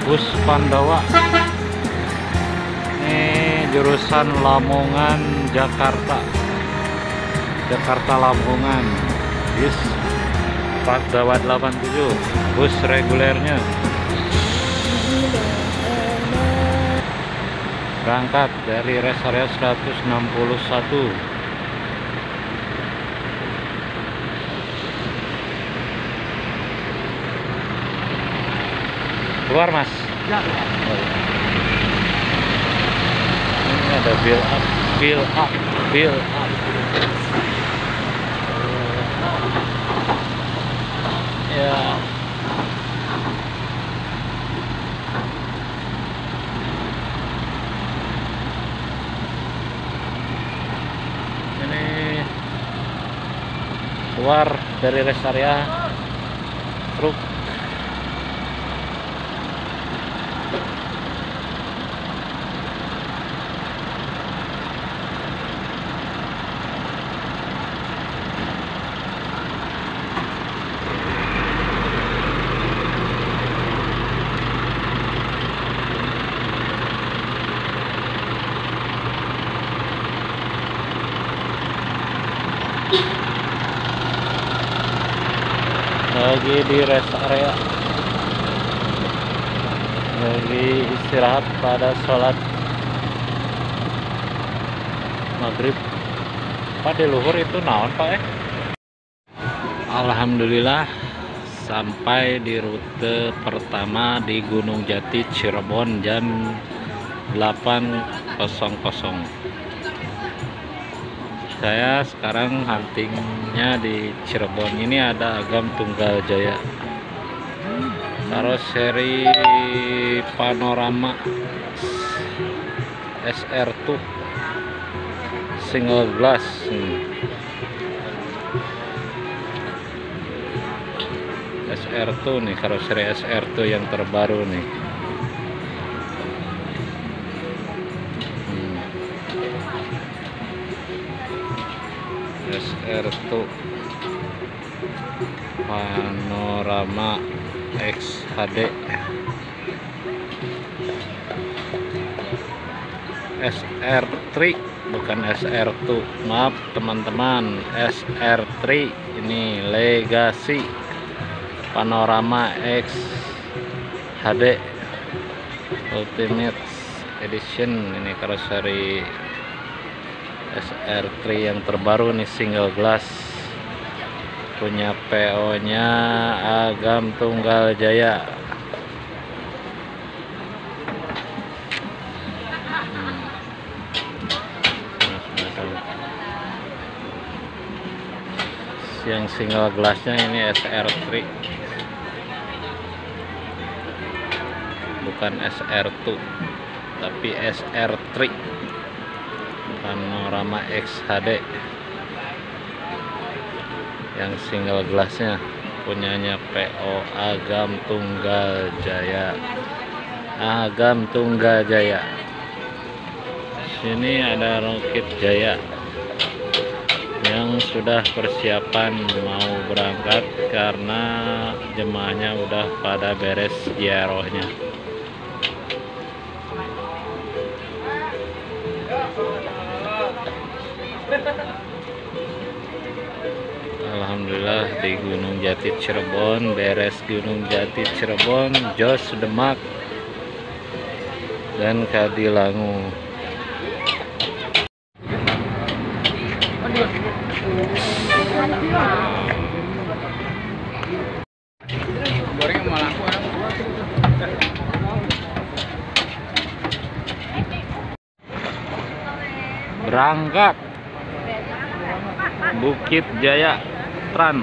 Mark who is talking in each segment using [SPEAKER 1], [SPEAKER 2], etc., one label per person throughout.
[SPEAKER 1] Bus Pandawa. Ini jurusan Lamongan Jakarta. Jakarta Lamongan. Bis Pandawa 87. Bus regulernya. Berangkat dari rest area 161. Keluar mas.
[SPEAKER 2] Ya.
[SPEAKER 1] Ini ada bill up, bill up, bill up. Ya. Ini keluar dari rest area truk. Lagi di rest area, lagi istirahat pada sholat maghrib. Pak di luhur itu naon pak Alhamdulillah sampai di rute pertama di Gunung Jati Cirebon jam 8.00. Saya sekarang huntingnya di Cirebon. Ini ada Agam Tunggal Jaya, karoseri Panorama SR2 single glass. SR2 nih, karoseri SR2 yang terbaru nih. SR2 Panorama X HD. SR3 bukan SR2, maaf teman-teman, SR3 ini Legacy Panorama X HD Ultimate Edition. Ini karoseri SR3 yang terbaru nih, single glass, punya PO nya Agam Tunggal Jaya. Yang single glassnya ini SR3 bukan SR2 tapi SR3 Panorama X HD yang single glassnya, punyanya PO Agam Tunggal Jaya. Agam Tunggal Jaya. Sini ada Rocket Jaya yang sudah persiapan mau berangkat karena jemaahnya udah pada beres ziarahnya. Alhamdulillah di Gunung Jati Cirebon beres. Gunung Jati Cirebon, Jos Demak dan Kadilangu. Berangkat Bukit Jaya Tran.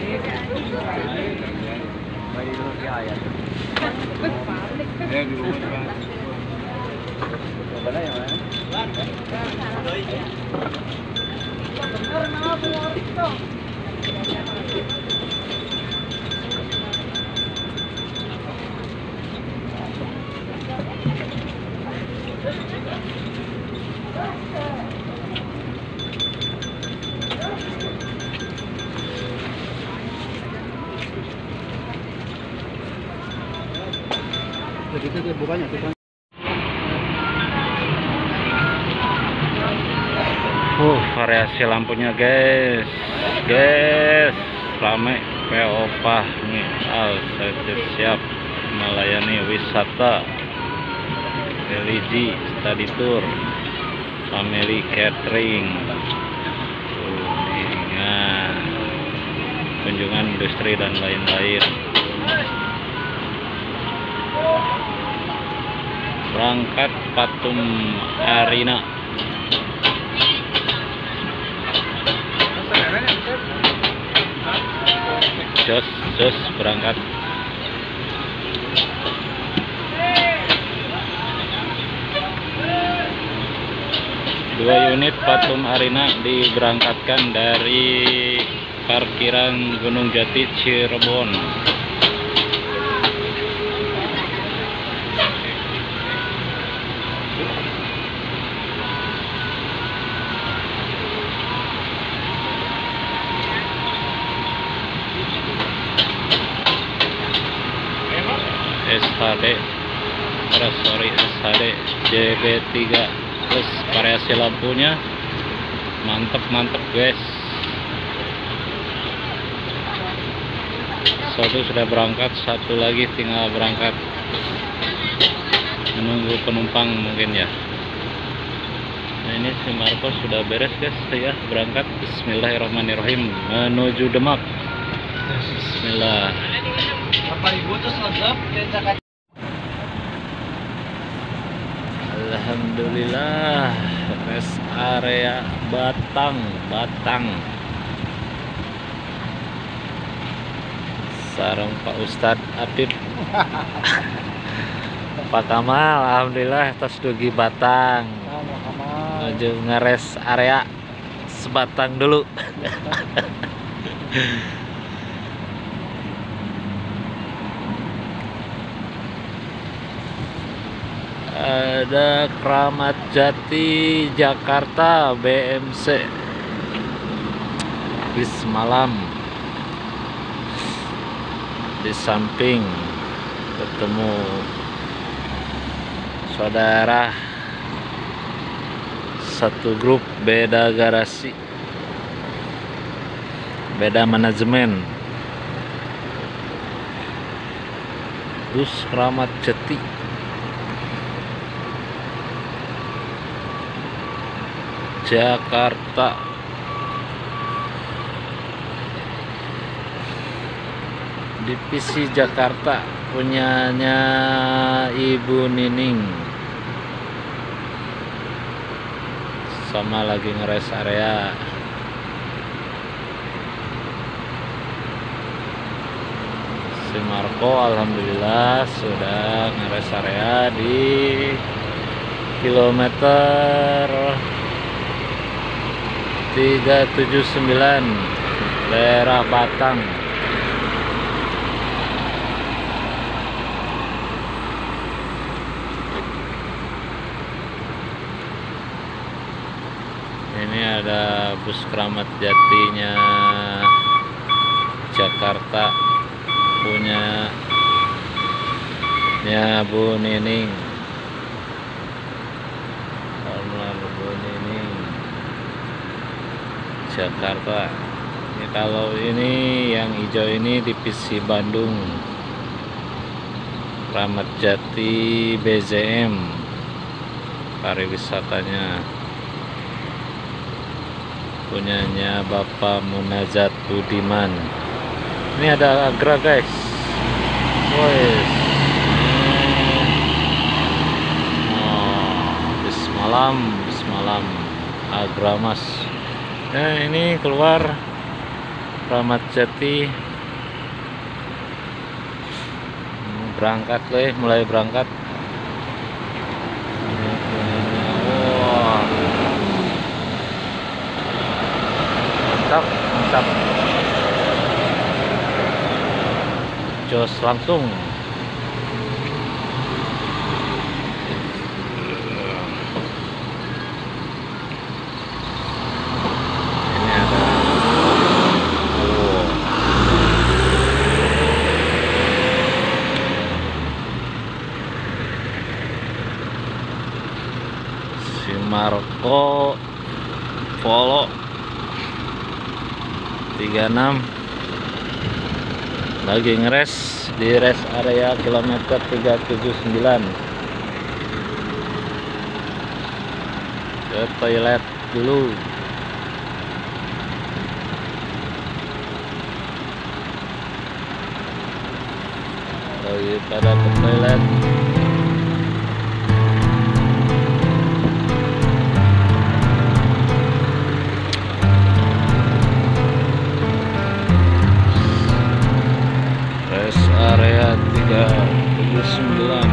[SPEAKER 2] Jadi bukannya kita.
[SPEAKER 1] Variasi lampunya guys, rame. PO Fahmi Al siap melayani wisata, religi, study tour, family catering, kunjungan industri dan lain-lain. Berangkat Patum Arina. Jos berangkat. Dua unit Patum Arina diberangkatkan dari parkiran Gunung Jati Cirebon. SHD JB3 plus variasi lampunya mantep guys. Satu sudah berangkat, satu lagi tinggal berangkat menunggu penumpang mungkin ya. Nah ini si Marco sudah beres guys ya, berangkat. Bismillahirrahmanirrahim menuju Demak. Bismillah. Alhamdulillah, rest area Batang. Sarang Pak Ustadz Apip. Pak Kamal, alhamdulillah tos dugi Batang. Menuju ngeres area sebatang dulu. Ada Kramat Jati Jakarta BMC bis malam. Di samping ketemu saudara satu grup, beda garasi, beda manajemen. Bus Kramat Jati Jakarta. Divisi Jakarta punyanya Ibu Nining. Sama lagi ngeres area. Si Marco alhamdulillah sudah ngeres area di kilometer 379 daerah Batang. Ini ada bus Kramat Jatinya Jakarta punya Bu Nining. Bu Nining Jakarta. Ini kalau ini yang hijau ini divisi Bandung, Kramat Jati BZM pariwisatanya punyanya Bapak Munajat Budiman. Ini ada Agra guys. Boys. Bis malam Agra Mas. Nah ini keluar Ramat Jati. Berangkat deh, mulai berangkat. Wow. Mantap, mantap. Jos langsung. Ini ada si Marco Polo 36 lagi ngeres di rest area kilometer 379. Ke toilet dulu. Lagi pada ke toilet. Rest area 379.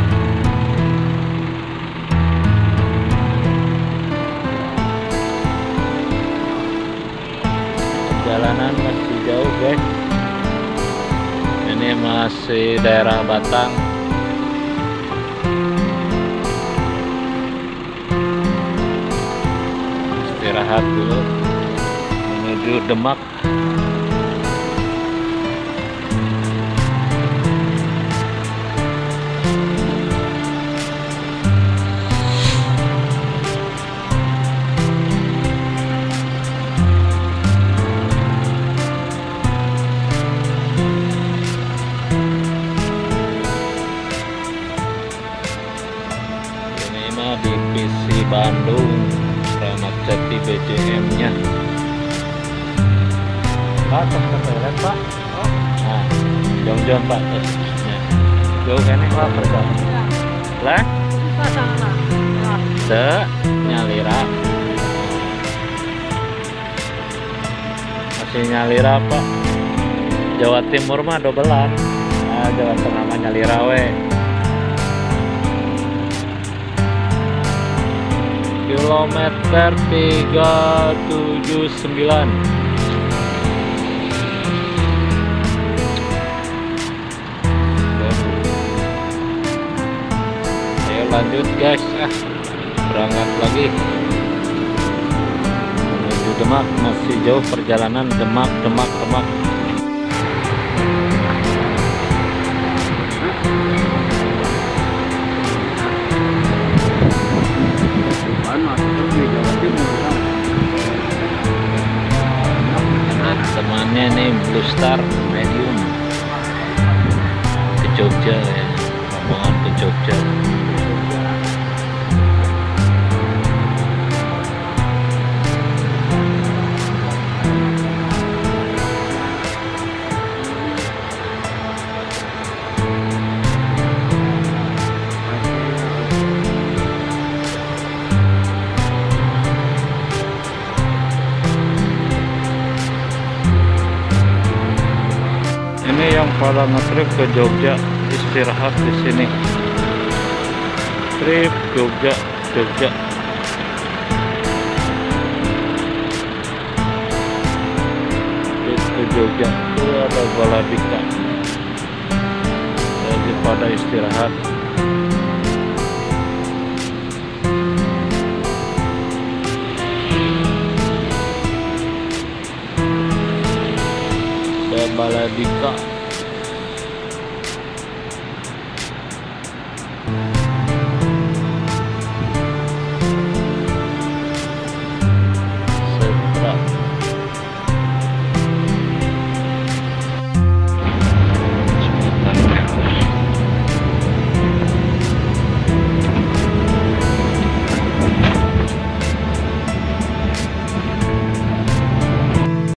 [SPEAKER 1] Perjalanan masih jauh guys. Ini masih daerah Batang. Istirahat dulu menuju Demak. Divisi Bandung, Ramat Jati BCM nya. Pak, ke toilet Pak. Nah, jong-jong Pak. Jauh kan Pak perjalanan. Lah? Se nyalira. Masih nyalira Pak. Jawa Timur mah dobelan. Nah, Jawa Tengah mah nyalira we. Kilometer 379. Ayo lanjut guys, berangkat lagi menuju Demak. Masih jauh perjalanan Demak. Temannya nih Blue Star Medium ke Jogja ya, rombongan ke Jogja. Ini yang pada ngetrip ke Jogja, istirahat di sini. Trip Jogja. Trip ke Jogja. Itu ada Baladika. Lagi pada istirahat. Baladika.